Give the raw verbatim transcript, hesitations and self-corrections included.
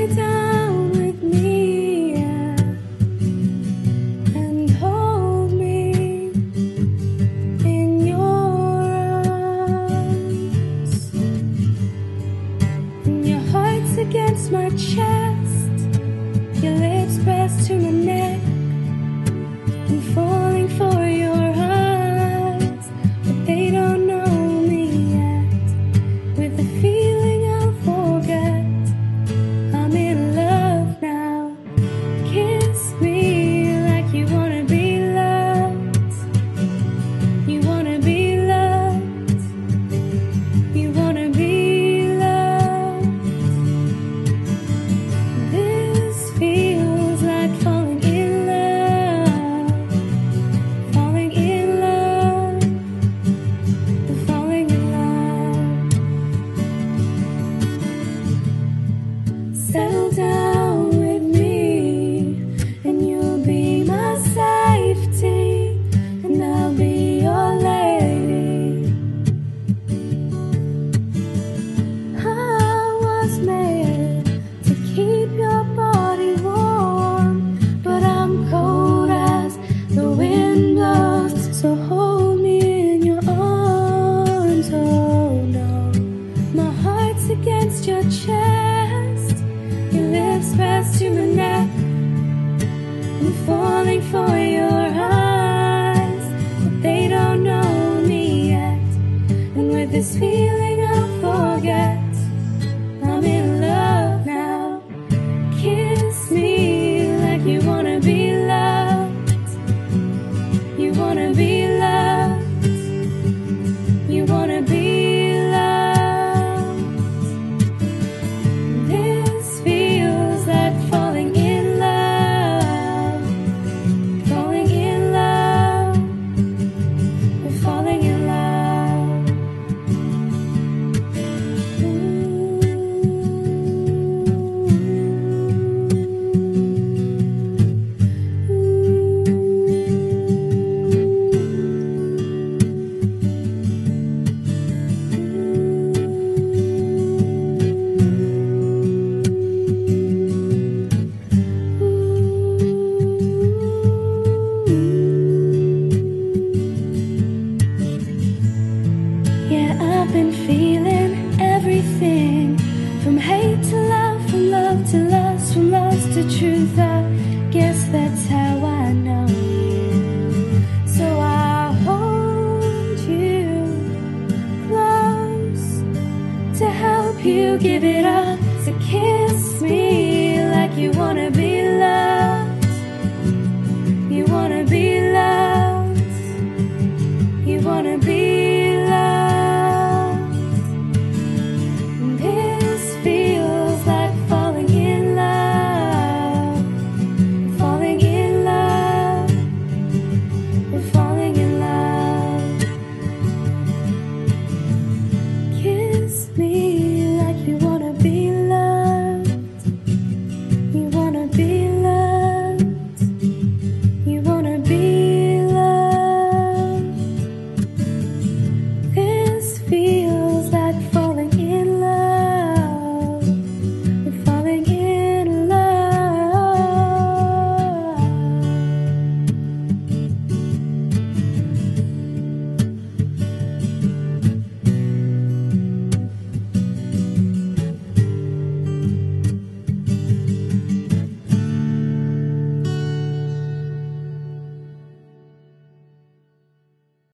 lie down with me, yeah, and hold me in your arms. And your heart's against my chest, your lips pressed to my neck. I'm falling for your eyes, but they don't know me yet. With the feeling I'll forget, I'm in love now. Kiss me like you wanna be loved. You wanna be loved. You wanna be loved. This feels like falling in love. Falling in love. Falling in love. Settle down with me, and you'll be my safety, and I'll be your lady. I was made to keep your body warm, but I'm cold as the wind blows, so hold me in your arms. Oh no, my heart's against your chest, your lips pressed to my neck. I'm falling for your eyes, but they don't know me yet. And with this feeling